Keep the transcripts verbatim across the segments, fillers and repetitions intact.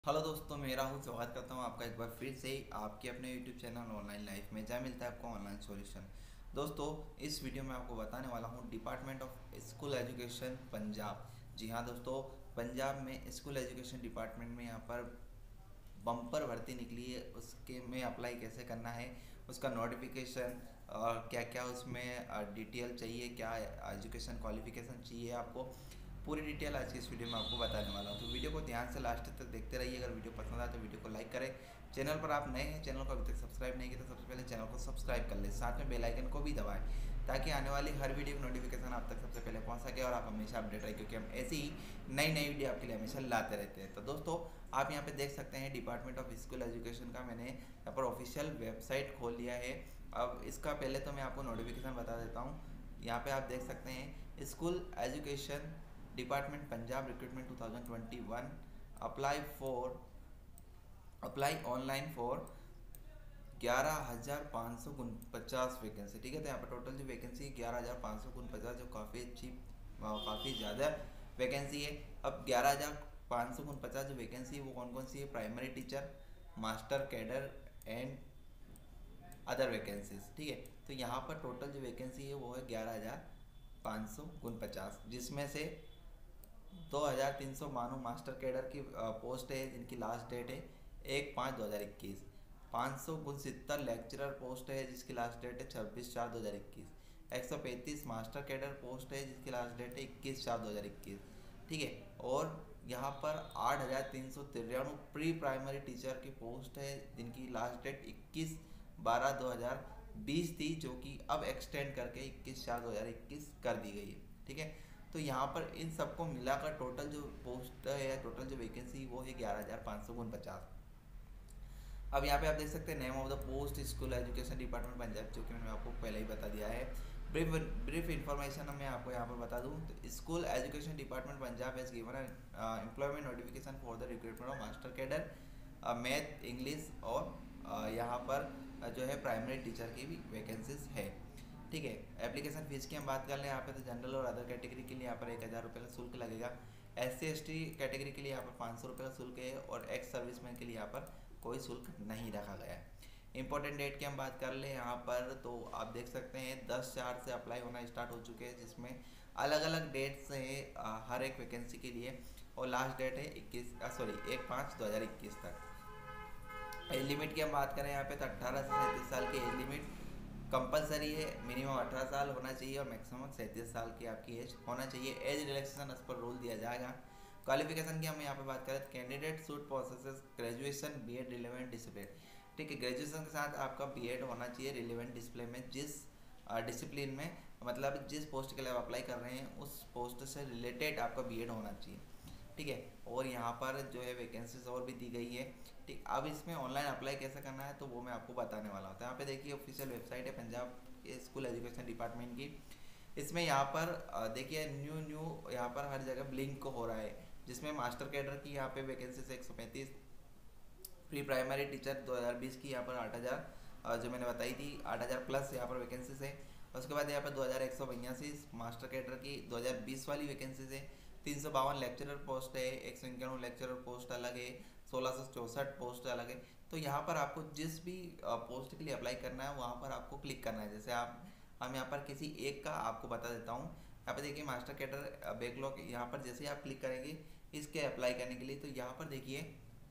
Hello दोस्तों, मेरा हूँ स्वागत करता हूँ आपका एक बार फिर से आपके अपने यूट्यूब चैनल ऑनलाइन लाइफ में, जहाँ मिलता है आपको ऑनलाइन सॉल्यूशन। दोस्तों, इस वीडियो में आपको बताने वाला हूँ department of school education Punjab. जी हाँ दोस्तों, पंजाब में स्कूल एजुकेशन डिपार्टमेंट में यहाँ पर बम्पर भर्ती निकली है। उसके में अप्लाई कैसे करना है, उसका नोटिफिकेशन और क्या क्या उसमें डिटेल चाहिए, क्या एजुकेशन क्वालिफिकेशन चाहिए, आपको पूरी डिटेल आज की इस वीडियो में आपको बताने वाला हूँ। तो वीडियो को ध्यान से लास्ट तक देखते रहिए। अगर वीडियो पसंद आए तो वीडियो को लाइक करें। चैनल पर आप नए हैं, चैनल को अभी तक सब्सक्राइब नहीं किया तो सबसे पहले चैनल को सब्सक्राइब कर लें, साथ में बेल आइकन को भी दबाएं ताकि आने वाली हर वीडियो की नोटिफिकेशन आप तक सबसे पहले पहुंच सके और आप हमेशा अपडेट रहे, क्योंकि हम ऐसी ही नई नई वीडियो आपके लिए हमेशा लाते रहते हैं। तो दोस्तों, आप यहाँ पे देख सकते हैं डिपार्टमेंट ऑफ स्कूल एजुकेशन का मैंने यहाँ पर ऑफिशियल वेबसाइट खोल लिया है। अब इसका पहले तो मैं आपको नोटिफिकेशन बता देता हूँ। यहाँ पे आप देख सकते हैं school education department Punjab recruitment two thousand twenty one, apply for apply online for ग्यारह हज़ार पाँच सौ उनपचास वैकेंसी। ठीक है, तो यहाँ पर टोटल जो वैकेंसी है ग्यारह हज़ार पाँच सौ उनपचास, जो काफ़ी अच्छी काफ़ी ज़्यादा वैकेंसी है। अब ग्यारह हज़ार पाँच सौ उनपचास जो वैकेंसी है वो कौन कौन सी है? Primary teacher, master cadre and other vacancies. ठीक है, तो यहाँ पर टोटल जो वैकेंसी है वो है ग्यारह हज़ार पाँच सौ उनपचास, जिसमें से दो हज़ार तीन सौ बानवे मास्टर कैडर की पोस्ट है जिनकी लास्ट डेट है एक पाँच दो हज़ार इक्कीस। पाँच सौ उनसत्तर लेक्चरर पोस्ट है जिसकी लास्ट डेट है छब्बीस चार दो हज़ार इक्कीस। एक सौ पैंतीस मास्टर कैडर पोस्ट है जिसकी लास्ट डेट है इक्कीस चार दो हज़ार इक्कीस। ठीक है, और यहाँ पर आठ हज़ार तीन सौ तिरानवे प्री प्राइमरी टीचर की पोस्ट है जिनकी लास्ट डेट इक्कीस बारह दो हज़ार बीस थी, जो कि अब एक्सटेंड करके इक्कीस चार दो हज़ार इक्कीस कर दी गई है। ठीक है, तो यहाँ पर इन सबको मिलाकर टोटल जो पोस्ट है या टोटल जो वैकेंसी वो है ग्यारह हज़ार पाँच सौ उनपचास। अब यहाँ पे आप देख सकते हैं name of the post school education department Punjab, जो कि मैंने आपको पहले ही बता दिया है। ब्रीफ ब्रीफ इन्फॉर्मेशन मैं आपको यहाँ पर बता दूँ तो school education department Punjab has given employment notification for the recruitment of master cadre, math, English और uh, यहाँ पर uh, जो है प्राइमरी टीचर की भी वैकेंसीज है। ठीक है, एप्लीकेशन फीस की हम बात कर लें यहाँ पे, तो जनरल और अदर कैटेगरी के लिए यहाँ पर एक हज़ार रुपये का शुल्क लगेगा। S C S T category के लिए यहाँ पर पाँच सौ रुपये का शुल्क है और एक्स सर्विसमैन के लिए यहाँ पर कोई शुल्क नहीं रखा गया है। इंपॉर्टेंट डेट की हम बात कर लें यहाँ पर, तो आप देख सकते हैं दस चार से अप्लाई होना स्टार्ट हो चुके हैं, जिसमें अलग अलग डेट्स हैं हर एक वैकेंसी के लिए, और लास्ट डेट है इक्कीस सॉरी एक पाँच दो हज़ार इक्कीस तक। एज लिमिट की हम बात करें यहाँ पे, तो अट्ठारह से सैंतीस साल की एज लिमिट कंपलसरी है। मिनिमम अठारह साल होना चाहिए और मैक्सिमम सैंतीस साल की आपकी एज होना चाहिए। Age relaxation as per rule दिया जाएगा। क्वालिफिकेशन की हम यहाँ पे बात करें, candidate should possess graduation B Ed relevant discipline. ठीक है, ग्रेजुएशन के साथ आपका बी एड होना चाहिए रिलेवेंट डिसिप्लिन में, जिस डिसिप्लिन में मतलब जिस पोस्ट के लिए आप अप्लाई कर रहे हैं उस पोस्ट से रिलेटेड आपका बी एड होना चाहिए। ठीक है, और यहाँ पर जो है वैकेंसीज और भी दी गई है। ठीक, अब इसमें ऑनलाइन अप्लाई कैसे करना है तो वो मैं आपको बताने वाला हूँ। तो यहाँ पे देखिए ऑफिशियल वेबसाइट है पंजाब स्कूल एजुकेशन डिपार्टमेंट की। इसमें यहाँ पर देखिए न्यू न्यू यहाँ पर हर जगह ब्लिंक हो रहा है, जिसमें मास्टर कैडर की यहाँ पे वैकेंसी एक सौ पैंतीस, प्री प्राइमरी टीचर दो हज़ार बीस की यहाँ पर आठ हज़ार जो मैंने बताई थी आठ हज़ार प्लस यहाँ पर वैकेंसीज है। उसके बाद यहाँ पर दो हज़ार एक सौ बयासी मास्टर कैडर की दो हज़ार बीस वाली वैकेंसीज है। तीन सौ बावन लेक्चरर पोस्ट है, एक सौ इक्यानवे लेक्चरर पोस्ट अलग है, सोलह सौ चौंसठ पोस्ट अलग है। तो यहाँ पर आपको जिस भी पोस्ट के लिए अप्लाई करना है वहाँ पर आपको क्लिक करना है। जैसे आप हम यहाँ पर किसी एक का आपको बता देता हूँ। यहाँ पर देखिए मास्टर कैडर बैकलॉग, यहाँ पर जैसे आप क्लिक करेंगे इसके अप्लाई करने के लिए, तो यहाँ पर देखिए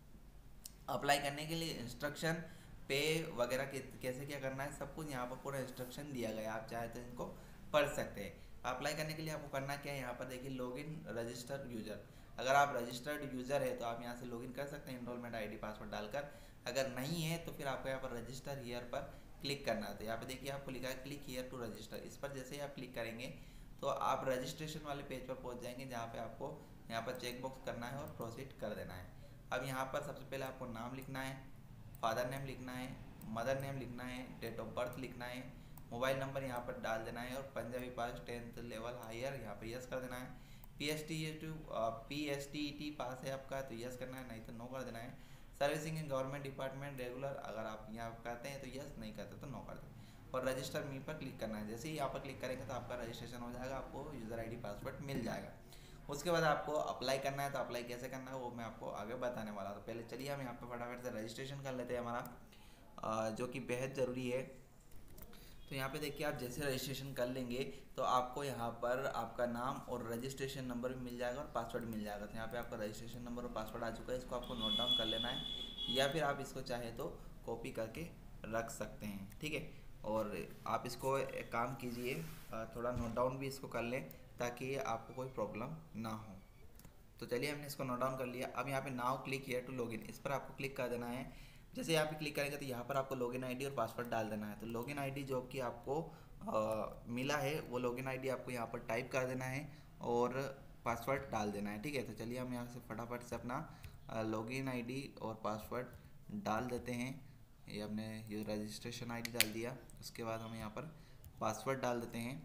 अप्लाई करने के लिए इंस्ट्रक्शन, पे वगैरह कैसे क्या करना है सब कुछ यहाँ पर पूरा इंस्ट्रक्शन दिया गया है। आप चाहे तो इनको पढ़ सकते हैं। अप्लाई करने के लिए आपको करना क्या है, यहाँ पर देखिए लॉगिन रजिस्टर्ड यूज़र। अगर आप रजिस्टर्ड यूज़र है तो आप यहाँ से लॉगिन कर सकते हैं इनरोलमेंट आईडी पासवर्ड डालकर। अगर नहीं है तो फिर आपको यहाँ पर रजिस्टर हियर पर क्लिक करना है। तो यहाँ पर देखिए आपको लिखा है क्लिक हियर टू रजिस्टर। इस पर जैसे ही आप क्लिक करेंगे तो आप रजिस्ट्रेशन वाले पेज पर पहुँच जाएंगे, जहाँ पर आपको यहाँ पर चेक बॉक्स करना है और प्रोसीड कर देना है। अब यहाँ पर सबसे पहले आपको नाम लिखना है, फादर नेम लिखना है, मदर नेम लिखना है, डेट ऑफ बर्थ लिखना है, मोबाइल नंबर यहाँ पर डाल देना है, और Punjabi pass tenth level higher यहाँ पर यस कर देना है। P S T two P S T E T pass है आपका तो यस करना है, नहीं तो नो कर देना है। Servicing in government department regular, अगर आप यहाँ करते हैं तो यस, नहीं करते तो नो कर दें। और रजिस्टर मी पर क्लिक करना है। जैसे ही यहाँ पर क्लिक करेंगे तो आपका रजिस्ट्रेशन हो जाएगा, आपको यूज़र आई डी पासवर्ड मिल जाएगा। उसके बाद आपको अप्लाई करना है, तो अप्लाई कैसे करना है वो मैं आपको आगे बताने वाला हूँ। तो पहले चलिए हम यहाँ पे फटाफट से रजिस्ट्रेशन कर लेते हैं हमारा, अ, जो कि बेहद ज़रूरी है। तो यहाँ पे देखिए आप जैसे रजिस्ट्रेशन कर लेंगे तो आपको यहाँ पर आपका नाम और रजिस्ट्रेशन नंबर भी मिल जाएगा और पासवर्ड मिल जाएगा। तो यहाँ पे आपका रजिस्ट्रेशन नंबर और पासवर्ड आ चुका है, इसको आपको नोट डाउन कर लेना है या फिर आप इसको चाहे तो कॉपी करके रख सकते हैं, ठीक है। और आप इसको एक काम कीजिए, थोड़ा नोट डाउन भी इसको कर लें ताकि आपको कोई प्रॉब्लम ना हो। तो चलिए हमने इसको नोट डाउन कर लिया। अब यहाँ पे now click here to login, इस पर आपको क्लिक कर देना है। जैसे यहाँ पे क्लिक करेंगे तो यहाँ पर आपको लॉगिन आईडी और पासवर्ड डाल देना है। तो लॉगिन आईडी जो कि आपको आ, मिला है वो लॉगिन आईडी आपको यहाँ पर टाइप कर देना है और पासवर्ड डाल देना है, ठीक है। तो चलिए हम यहाँ से फटाफट से अपना लॉगिन आईडी और पासवर्ड डाल देते हैं। ये हमने ये रजिस्ट्रेशन आईडी डाल दिया, उसके बाद हम यहाँ पर पासवर्ड डाल देते हैं,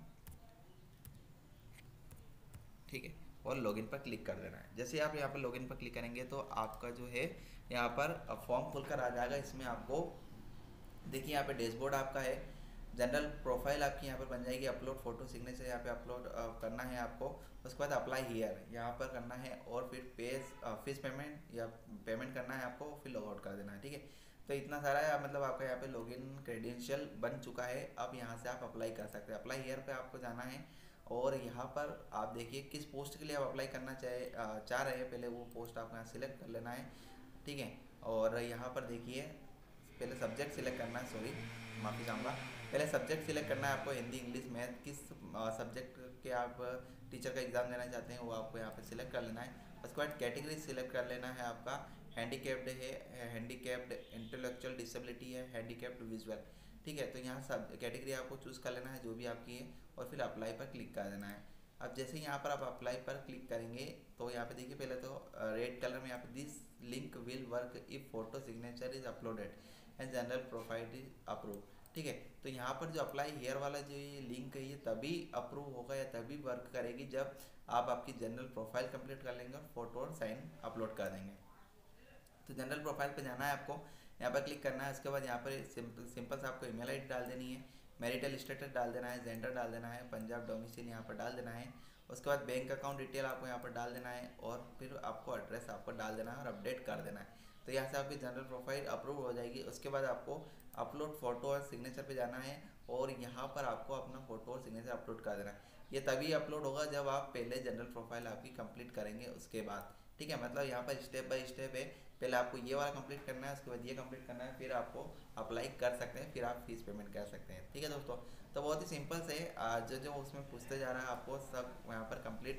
ठीक है। और लॉगिन पर क्लिक कर देना है। जैसे आप यहाँ पर लॉगिन पर क्लिक करेंगे तो आपका जो है यहाँ पर फॉर्म खुलकर आ जाएगा। इसमें आपको देखिए यहाँ पे डैशबोर्ड आपका है, जनरल प्रोफाइल आपकी यहाँ पर बन जाएगी, अपलोड फोटो सिग्नेचर यहाँ पे अपलोड करना है आपको। उसके बाद अप्लाई हियर यहाँ पर करना है और फिर पेज फीस पेमेंट या पेमेंट करना है आपको, फिर लॉग आउट कर देना है, ठीक है। तो इतना सारा है, मतलब आपका यहाँ पे लॉगिन क्रेडेंशियल बन चुका है। अब यहाँ से आप अप्लाई कर सकते हैं। अप्लाई हियर पे आपको जाना है और यहाँ पर आप देखिए किस पोस्ट के लिए आप अप्लाई करना चाहे चाह रहे हैं, पहले वो पोस्ट आपको यहाँ सिलेक्ट कर लेना है, ठीक है। और यहाँ पर देखिए पहले सब्जेक्ट सिलेक्ट करना है, सॉरी माफ़ी चाहूँगा, पहले सब्जेक्ट सिलेक्ट करना है आपको, हिंदी इंग्लिश मैथ, किस सब्जेक्ट के आप टीचर का एग्ज़ाम देना चाहते हैं वो आपको यहाँ पे सिलेक्ट कर लेना है। उसके बाद कैटेगरी सिलेक्ट कर लेना है आपका, हैंडीकैप्ड है, हैंडीकैप्ड इंटेलेक्चुअल डिसेबिलिटी है, हैंडीकैप्ड विजुअल, ठीक है। तो यहाँ सब कैटेगरी आपको चूज़ कर लेना है जो भी आपकी है और फिर अप्लाई पर क्लिक कर देना है। अब जैसे यहाँ पर आप अप्लाई पर क्लिक करेंगे तो यहाँ पे देखिए पहले तो रेड कलर में यहाँ पे this link will work if photo signature is uploaded and general profile is approve, ठीक है। तो यहाँ पर जो अप्लाई हेयर वाला जो ये लिंक है ये तभी अप्रूव होगा या तभी वर्क करेगी जब आप आपकी जनरल प्रोफाइल कंप्लीट कर लेंगे और फोटो और साइन अपलोड कर देंगे। तो जनरल प्रोफाइल पे जाना है आपको, यहाँ पर क्लिक करना है। उसके बाद यहाँ पर सिंपल सिंपल से आपको ईमेल आईडी डाल देनी है, मैरिटल स्टेटस डाल देना है, जेंडर डाल देना है, पंजाब डोमिसाइल यहाँ पर डाल देना है। उसके बाद बैंक अकाउंट डिटेल आपको यहाँ पर डाल देना है और फिर आपको एड्रेस आपको डाल देना है और अपडेट कर देना है। तो यहाँ से आपकी जनरल प्रोफाइल अप्रूव हो जाएगी। उसके बाद आपको अपलोड फोटो और सिग्नेचर पे जाना है और यहाँ पर आपको अपना फोटो और सिग्नेचर अपलोड कर देना है। ये तभी अपलोड होगा जब आप पहले जनरल प्रोफाइल आपकी कंप्लीट करेंगे उसके बाद, ठीक है। मतलब यहाँ पर स्टेप बाय स्टेप है, पहले आपको ये वाला कंप्लीट करना है, उसके बाद ये कंप्लीट करना है, फिर आपको अप्लाई कर सकते हैं, फिर आप फीस पेमेंट कर सकते हैं, ठीक है दोस्तों। तो बहुत ही सिंपल से जो जो उसमें पूछते जा रहा है आपको सब यहाँ पर कंप्लीट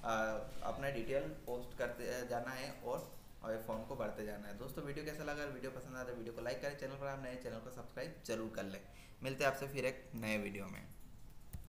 अपना डिटेल पोस्ट करते जाना है और और फॉर्म को भरते जाना है। दोस्तों वीडियो कैसा लगा, वीडियो पसंद आता है वीडियो को लाइक करें, चैनल पर आप नए चैनल को सब्सक्राइब जरूर कर लें। मिलते हैं आपसे फिर एक नए वीडियो में।